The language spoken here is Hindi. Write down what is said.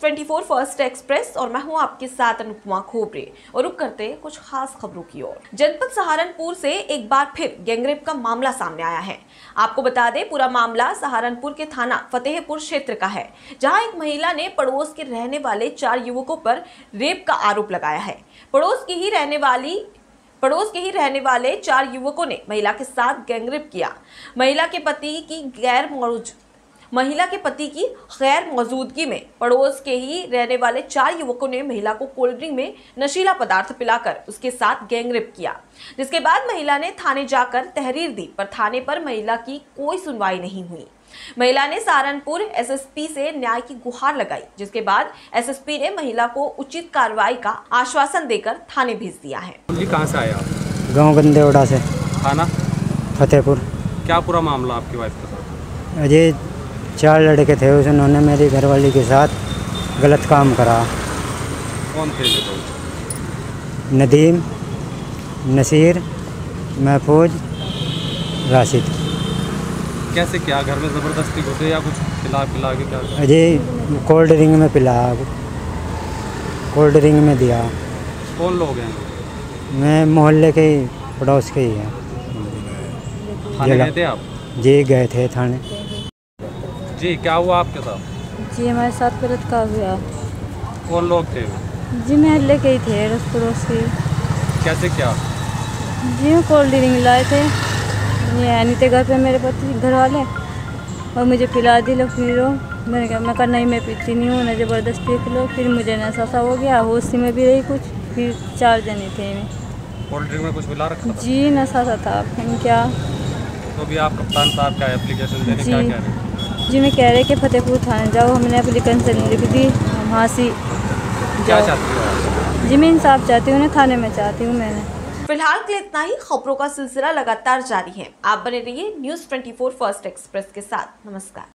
24 फर्स्ट एक्सप्रेस और मैं हूं आपके साथ अनुपमा खोपरे और रुक करते कुछ खास खबरों की ओर। जनपद सहारनपुर से एक बार फिर गैंगरेप का मामला सामने आया है। आपको बता दें, पूरा मामला सहारनपुर के थाना फतेहपुर क्षेत्र का है, जहां एक महिला ने पड़ोस के रहने वाले 4 युवकों पर रेप का आरोप लगाया है। पड़ोस के ही रहने वाले 4 युवकों ने महिला के साथ गैंगरेप किया। महिला के पति की गैर मौजूदगी में पड़ोस के ही रहने वाले 4 युवकों ने महिला को कोल्ड ड्रिंक में नशीला पदार्थ पिलाकर उसके साथ गैंगरेप किया, जिसके बाद महिला ने थाने जाकर तहरीर दी, पर थाने पर महिला की कोई सुनवाई नहीं हुई। महिला ने सहारनपुर एसएसपी से न्याय की गुहार लगाई, जिसके बाद एसएसपी ने महिला को उचित कार्रवाई का आश्वासन देकर थाने भेज दिया है। कहाँ से आया? गाँव गंदेवड़ा से। थाना फतेहपुर। क्या पूरा मामला आपकी वाइफ के साथ? अजय 4 लड़के थे, उन्होंने मेरी घरवाली के साथ गलत काम करा। कौन थे ये लोग? नदीम, नसीर, महफूज, राशिद। कैसे क्या? घर में ज़बरदस्ती घुसे या कुछ पिला के क्या? अजय कोल्ड ड्रिंक में पिला, कोल्ड ड्रिंक में दिया। कौन लोग हैं? मैं मोहल्ले के ही, पड़ोस के ही हैं। थाने गए थे आप? जी गए थे थाने। जी क्या हुआ आपके साथ? जी हमारे साथ गलत का हुआ। कौन लोग थे? जी मोहल्ले के ही थे, अड़ोस पड़ोस के। कैसे क्या? जी कोल्ड ड्रिंक लाए थे, ये नहीं थे घर पे मेरे पति घर वाले, और मुझे पिला दी लो फिर। मैंने कहा नहीं मैं पीती नहीं हूँ, ना ज़बरदस्ती पिलो। फिर मुझे नशा सा हो गया, होश में भी रही कुछ। फिर 4 जने थे। कोल्ड ड्रिंक में कुछ मिला रखा था? जी नशा सा था। क्या तो भी आप कप्तान साहब का एप्लीकेशन देने क्या कह रहे हैं? जी मैं कह रहे कि फतेहपुर थाने जाओ, हमने एप्लीकेशन लिख दी, वहाँ से क्या चाहती हो आप? जी मैं इंसाफ चाहती हूँ, थाने में चाहती हूँ मैंने। फिलहाल के लिए इतना ही। खबरों का सिलसिला लगातार जारी है। आप बने रहिए न्यूज़ 24 फर्स्ट एक्सप्रेस के साथ। नमस्कार।